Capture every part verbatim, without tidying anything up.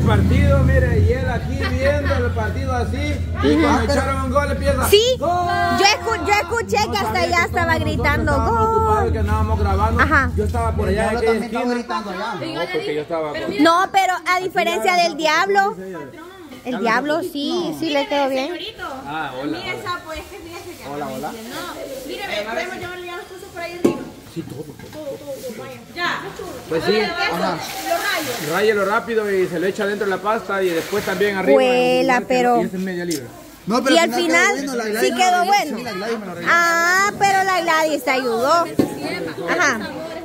partido, mire, y él aquí viendo el partido así, y cuando echaron un gol empieza. Sí, yo, escu yo escuché que hasta allá estaba gritando gol. Que andábamos grabando. Ajá. Yo estaba por allá. Yo también estaba gritando allá. No, porque yo estaba. No, pero a diferencia del diablo, el diablo sí, sí le quedó bien. Ah, hola. Mire, sapo, es que fíjese que. Hola, hola. No, mire, podemos llevarle ya las cosas por ahí arriba. Sí, todo. Todo, todo, todo, vaya. Ya. Pues sí. Ajá. Los rayos. Ráyelo rápido y se lo echa dentro de la pasta y después también arriba. Vuela, pero. Y esa es media libra. No, pero Y al final sí quedó bueno. Ah, pero la Gladys te ayudó. Ajá.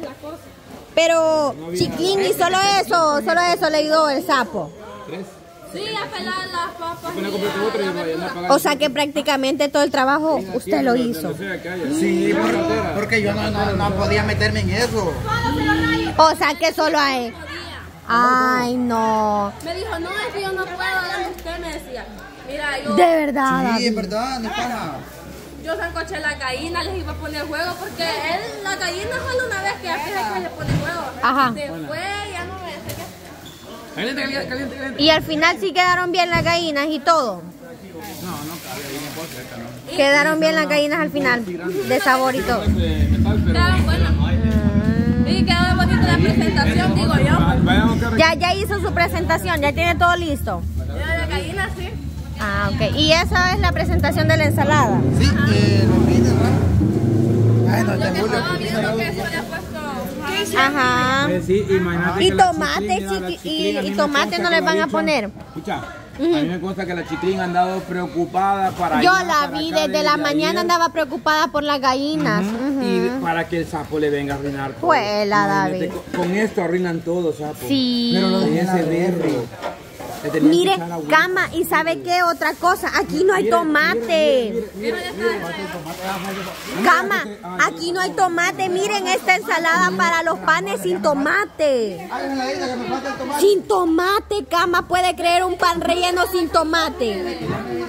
Pero Chiquín, y solo eso, solo eso le ayudó el sapo. ¿Tres? Sí, a pelar las papas. Apenas compré otro y yo voy a andar pagando. O sea que prácticamente todo el trabajo usted lo hizo. Sí, por- porque yo no, no, no podía meterme en eso. O sea que solo a él. Ay, no. Me dijo, no, es que yo no puedo, hágame usted, me decía. Mira, yo, De verdad. Sí, David. es verdad, no pasa. yo sancoché la gallina, les iba a poner huevo, porque él, la gallina solo una vez que ya fija que le pone huevo. Ajá. Después ya no me sé qué. Caliente, caliente, caliente, caliente. Y al final sí quedaron bien las gallinas y todo. No, no cabe ahí en bolsa esta, ¿no? Quedaron bien las gallinas al final, de sabor y todo. De metal, pero. Quedaron buenas. Y quedó bonita la presentación, digo yo. Vayamos que Ya, ya hizo su presentación, ya tiene todo listo. Ya la gallina sí. Ah, ok. Y esa es la presentación de la ensalada. Sí, eh, lo vine, ¿verdad? Ay, no, Lo te que burles. estaba viendo que eso le ha puesto. Ajá. Eh, sí, imagínate Y que la tomate, chiclín, mira, la chiqui- chiclín, a y- mí y me tomate consta no que les lo van ha a dicho. poner. Escucha, a mí me consta que la chiclín ha andado preocupada para Yo allá, la para vi acá, desde la mañana, ayer. andaba preocupada por las gallinas. Ujú. Y para que el sapo le venga a arruinar todo. Juela, Imagínate, David. Con, con esto arruinan todo, sapo. Sí. Pero lo de ese berro. le tenían que Mire, echar agüita. cama, ¿y sabe qué? Otra cosa, aquí no hay Mire, tomate. mire, mire, mire, mire. Cama, aquí no hay tomate. Miren esta ensalada para los panes sin tomate. Ay, la isla que me falta el tomate. Sin tomate, Cama, puede creer un pan relleno sin tomate.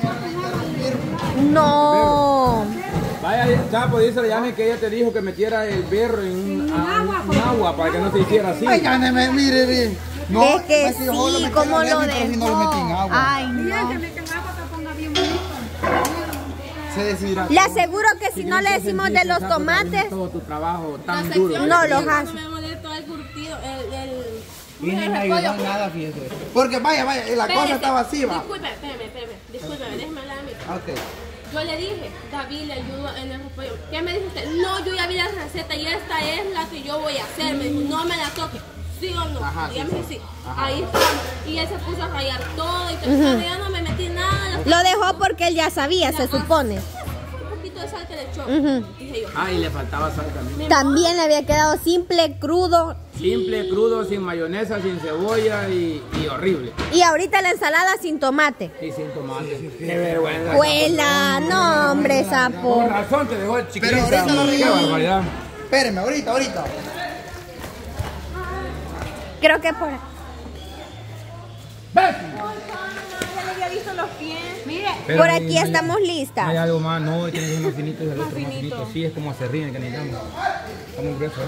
No. Vaya, Chapo, dice llame que ella te dijo que metiera el berro en un, a- un agua para que no se hiciera así. Ay, ya me, me- mire, mire. No, Es que me dijo, lo sí, metí como en el lo refri, pero si no lo metí en dejó. agua. Ay, no. Se deshidrató. Le aseguro que si no le decimos de los Chapo, tomates, todo tu trabajo tan La duro. sección No de lo arriba hace. Me molestó el curtido, el, el, Y ni me el ayudó repollo. en nada, fíjese. Porque vaya, vaya, la cosa Espérese, estaba así, va. Disculpe, espérame, espérame, disculpe, déjeme hablar a mí. Ok. Yo le dije, David le ayudó en el repollo. ¿Qué me dijo usted? No, yo ya vi la receta y esta es la que yo voy a hacer. Me dijo, no me la toque. ¿Sí o no? Ajá, Dígame sí, que sí. Ajá. Ahí estamos. Y él se puso a rayar todo y todo. Ya no me metí nada. lo dejó porque él ya sabía, se supone. Un poquito de sal que le echó. Ujú. Dije yo. Ah, y le faltaba sal también. También le había quedado simple, crudo. Simple, crudo, sin mayonesa, sin cebolla y, y horrible. Y ahorita la ensalada sin tomate. Y sin tomate. Qué vergüenza. Huela, no hombre, sapo. Con razón te dejó el chiquito. Pero ahorita lo Qué regaló. barbaridad. Espérenme, ahorita, ahorita. Creo que por ahí. Pero Por hay- aquí hay- estamos Hay listas. algo más, no, hay que tener unos finitos y el otro más finito. Sí, es como serrín que necesitamos. Estamos gruesos.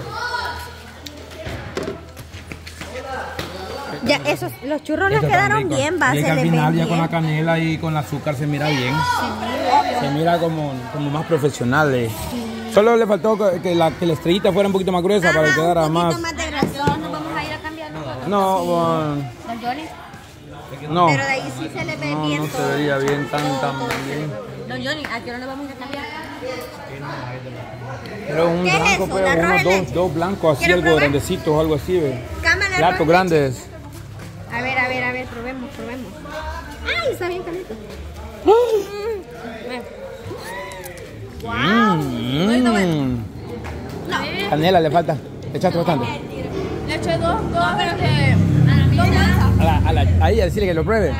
Ya, esos, los churros les Estos quedaron están ricos. bien, va, Y es se que al les final ven ya con la bien. canela y con el azúcar se mira bien. Se mira como, como más profesional. eh. Solo le faltó que, que la, que la estrellita fuera un poquito más gruesa para que Ajá, quedara un poquito más. más de grasa. Nos vamos a ir a cambiar. No, bueno, ¿Del Johnny? no. Pero de ahí sí se le ve No, bien no se todo. vería bien tan tan bien. Don Johnny, ¿a qué hora nos vamos a ir a cambiar? Pero un ¿Qué es blanco, eso? pero ¿Un arroz unos de dos, leche? dos blancos así, ¿Quiero algo probar? grandecitos o algo así, ve. Cámara, Platos arroz. grandes. A ver, a ver, a ver, probemos, probemos. Ay, está bien caliente. Mm, mm. Canela le falta. Le echaste bastante. Le eché dos, dos, pero que. Dos bolsas. A la, a la, ahí a decirle que lo pruebe.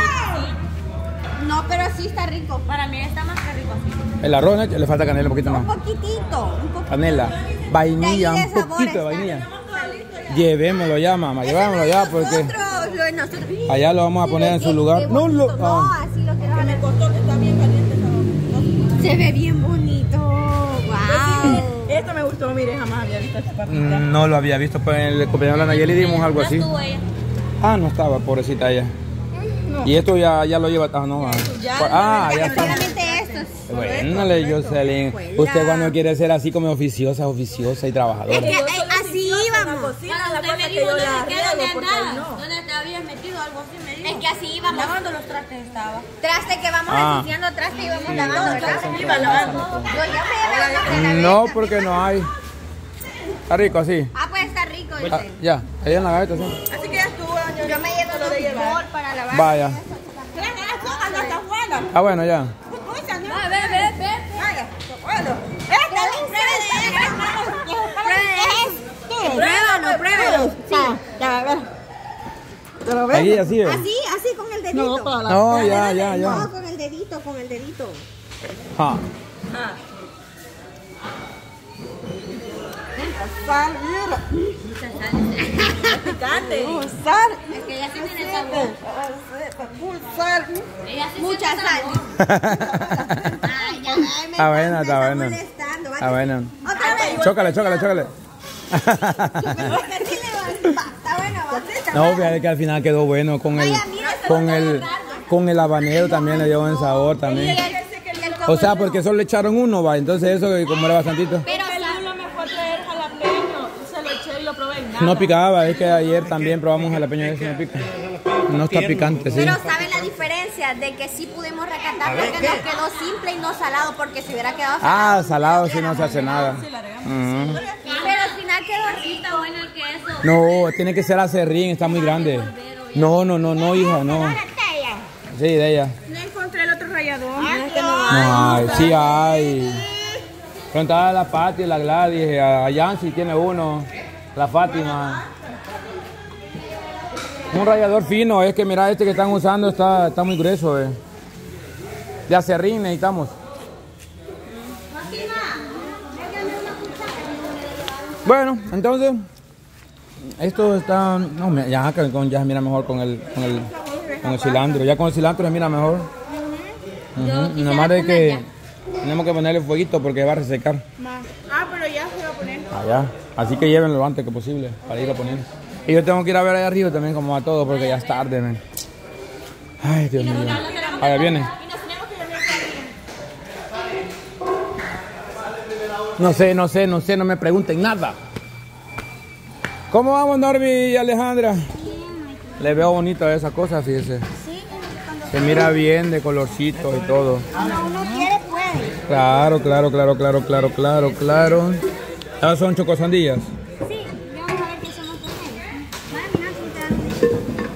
No, pero sí está rico. Para mí está más que rico así. El arroz le falta canela un poquito Un más. poquitito, un poquito. Canela, vainilla, De ahí de un sabor poquito de está. vainilla. Llevémoslo ya, mamá, llevémoslo ya porque Nosotros, lo de nosotros. allá lo vamos a poner en su lugar. No, lo, No, ah. así lo quiero. Me costó que está bien caliente. Se ve bien bonito. Wow. Esto me gustó, mire, jamás había visto esta papita. No lo había visto, pues en el cumpleaños de la Nayeli dimos algo así. Estuvo ella. Ah, no estaba, pobrecita ella. No. Y esto ya, ya lo lleva. Ah, no. Ah, ya, ah no, ya está. solamente estos. Bueno, Jocelyn. Usted cuando quiere ser así como oficiosa, oficiosa y trabajadora. Es que eh, así íbamos. Usted me dijo dónde queda de andar. ¿Dónde te habías metido? Algo así me dijo. Es que así íbamos. Lavando los trastes estaba. Traste que vamos Ah. ensuciando, traste y vamos lavando, ¿verdad? Iba lavando. Yo ya me llevé la No, porque no hay. Está rico así. Ah, pues está rico. Ah, Dice. ya, ahí en la gaveta, sí. Así que ya estuvo. Yo me llevo lo de bol para lavar. Vaya. Ah, bueno, ya. Ah, ve, ve, ve. Pruébalo, pruébalo. Sí. Ahí, así es. Así, así con el dedito. No, No, ya, ya, ya. No, con el dedito, con el dedito. Ah. Sal, mira. Picante. Sal. Es que ella sí tiene sabor. Sal. Ella sí Mucha siente sal. sabor. Ay, ya, ay, me Está buena, me está buena. molestando, ¿va? Está buena. Otra vez. Chócale, chócale, chócale. Está bueno, ¿va? No, fíjate que al final quedó bueno con el, con el, con el habanero también le dio buen sabor también. O sea, porque solo le echaron uno, va, entonces eso como era bastantito. Pero Lula me fue a traer jalapeño, se lo eché y lo probé y nada. No picaba, es que ayer también probamos jalapeño y ese no pica. No está picante, sí. Pero ¿saben la diferencia? De que sí pudimos recatar porque nos quedó simple y no salado, porque si hubiera quedado salado. Ah, salado sí no se hace nada. Ujú. Pero al final quedó rico. Está bueno el queso. No, tiene que ser acerrín, está muy grande. No, no, no, no, hija, no. Sí, de ella. No encontré el otro rallador. No hay, sí hay. Preguntaba a la Pati, la Gladys, a Yancy tiene uno, la Fátima. Un rallador fino, es que mira este que están usando está, está muy grueso. Eh. De acerrín necesitamos. Bueno, entonces, esto está, no, me- ya, con, ya se mira mejor con el, con el, con el cilantro, ya con el cilantro se mira mejor. Ujú. Y nomás de que tenemos que ponerle fueguito porque va a resecar. Ah, pero ya se va a poner. Allá, así que llévenlo lo antes que posible para ir a poner. Y yo tengo que ir a ver allá arriba también como a todo porque ya es tarde, man. Ay, Dios mío. Allá viene. No sé, no sé, no sé, no me pregunten nada. ¿Cómo vamos, Norby y Alejandra? Le veo bonito a esa cosa, fíjese. Se mira bien de colorcito y todo. Como uno quiere, puede. Claro, claro, claro, claro, claro, claro, claro. ¿Esas son chocosandillas? Sí, ya vamos a ver qué somos con ellos. Vaya, mira, si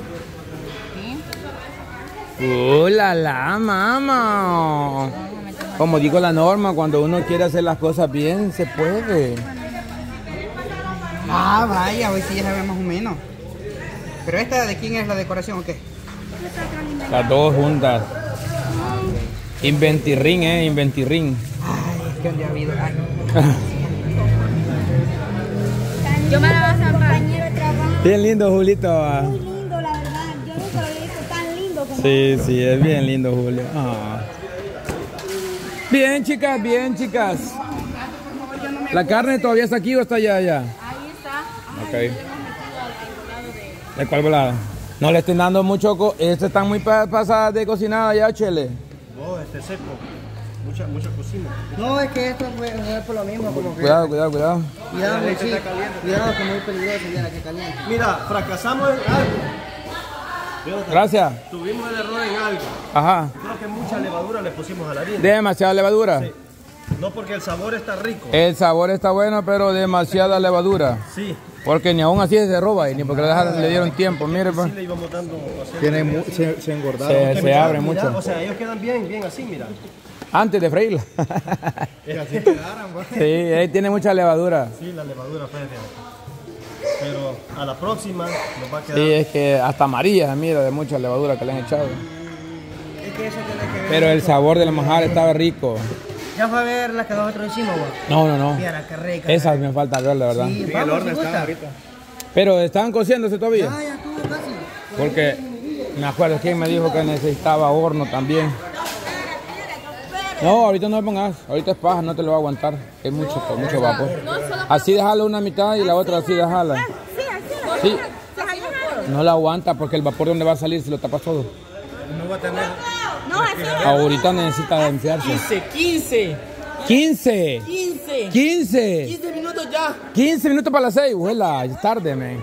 te dan. ¡Uh, la, la, mamá! Como digo la norma, cuando uno quiere hacer las cosas bien, se puede. Ah, vaya, hoy sí ya sabemos más o menos. Pero esta de quién es la decoración o qué? Las dos juntas. Inventirring, eh, inventirring. Ay, es que han habido. Ay. Yo me la vas a compañero de trabajo. Bien lindo, Julito. ah. Muy lindo, la verdad. Yo nunca lo había visto tan lindo como. Sí, sí, es bien lindo, Julio. Ah. Bien, chicas, bien, chicas. ¿La carne todavía está aquí o está allá? allá? Ahí está. Ok. ¿De cuál volada? No le estén dando mucho. Co este están muy pa pasadas de cocinada ya, Chele. No, este seco. Mucha, mucha cocina. No, es que esto fue, fue por lo mismo. Como que, Cuidado, cuidado, cuidado. cuidado, sí, cuidado, que es muy peligroso, mira, que caliente. Mira, fracasamos en algo. Jonathan, Gracias. tuvimos el error en algo. Ajá. Creo que mucha levadura le pusimos a la harina. Demasiada levadura. Sí. No porque el sabor está rico. El sabor está bueno, pero demasiada levadura. Sí. Porque ni aún así se roba y ni porque le, dejaron- le dieron tiempo. Mire, pues. Sí le íbamos dando. o sea, Tiene mu- se, se engordaron. Se, que se mira, abre mira, mucho. O sea, ellos quedan bien, bien así, mira. Antes de freírla. Que así quedaran, pues. Sí, ahí tiene mucha levadura. Sí, la levadura fue de. Pero a la próxima nos va a quedar. Sí, es que hasta amarilla, mira, de mucha levadura que le han echado. Es que eso tiene que ver. Pero el sabor del manjar estaba rico. Ya fue a ver las que nosotros hicimos, vos. No, no, no. Mira, qué rica. Esas me falta ver, la verdad. Sí, vamos, si gusta. Pero estaban cociéndose todavía. Ah, ya estuvo casi. Porque me acuerdo quién me dijo que necesitaba horno también. No, ahorita no me pongas. Ahorita es paja, no te lo va a aguantar. Es mucho, mucho vapor. Así déjalo una mitad y la otra así déjala. Sí. No la aguanta porque el vapor donde va a salir si lo tapas todo. No va a tener. No, así no. Ahorita necesita enfriarse. quince, quince, quince. quince, quince. quince minutos ya. quince minutos para las seis. Huela, es tarde, man.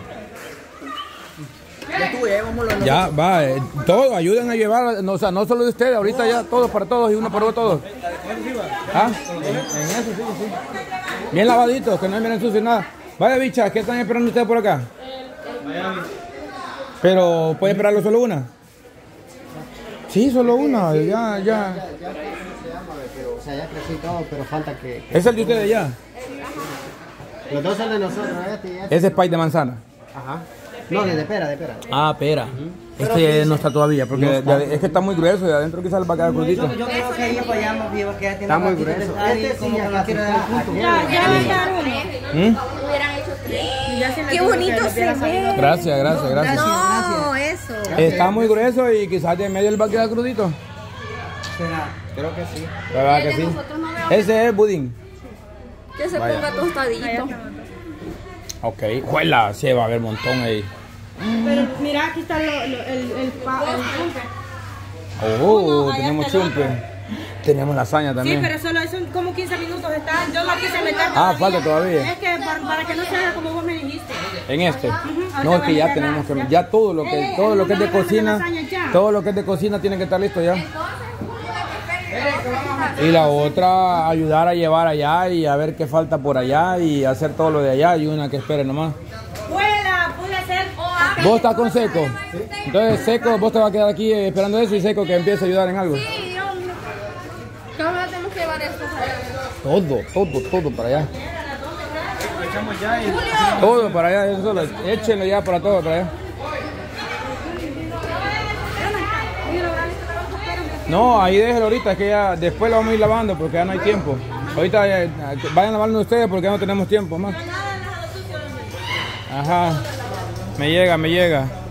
Ya estuve, ya vámonos. Ya, va. Eh, todos ayuden a llevar. No, o sea, no solo de ustedes. Ahorita ya todos para todos y uno por todos. ¿Ah? En, en eso sí, sí. Bien lavaditos, que no miren sucio nada. Vaya, bicha, ¿qué están esperando ustedes por acá? Pero, ¿puede esperarlo solo una? Sí, solo una, ya, ya. O sea, ya crecí todo, pero falta que... ¿Es el de ustedes ya? Los dos son de nosotros, este y este. Ese es pay de manzana. Ajá. No, de pera, de pera. Ah, pera. Este no está todavía, porque de- de- es que está muy grueso y de adentro quizás le va a quedar crudito. Yo creo que ahí apoyamos, vivo, que ya tiene... Está muy grueso. Este sí ya casi está... Ya, ya va a dar uno. ¿Mm? Qué bonito se ve. Gracias, gracias, gracias. No, eso. Está muy grueso y quizás de medio le va a quedar crudito. Será, creo que sí. La verdad que sí. Ese es budín. Que se Vaya. ponga tostadito. Ok. Juela, se va a ver un montón ahí. Pero mira, aquí está lo, lo- el, el, pa- el chumpe. Oh, allá tenemos está el chumpe. Tenemos lasaña Sí, también. pero solo son como quince minutos están. Yo la quise meter Ah, falta todavía. Es que para, para que no se haga como vos me dijiste. En este. ahorita No, es va que a ya meter tenemos más, que ya. ya todo lo que Eh, todo lo que es de vamos a cocina, agarrar la lasaña ya. todo lo que es de cocina tiene que estar listo ya. Y la otra ayudar a llevar allá y a ver qué falta por allá y hacer todo lo de allá y una que espere nomás. Vuela, pude hacer. Vos estás con Seco. Entonces Seco, vos te vas a quedar aquí eh, esperando eso y Seco que empiece a ayudar en algo. ¿Cómo tenemos que llevar esto? Todo, todo, todo para allá. Todo para allá, eso solo. Échenlo ya para todo para allá. No, ahí déjelo ahorita, es que ya después lo vamos a ir lavando porque ya no hay tiempo. Ahorita eh, vayan lavando ustedes porque ya no tenemos tiempo más. Ajá, me llega, me llega.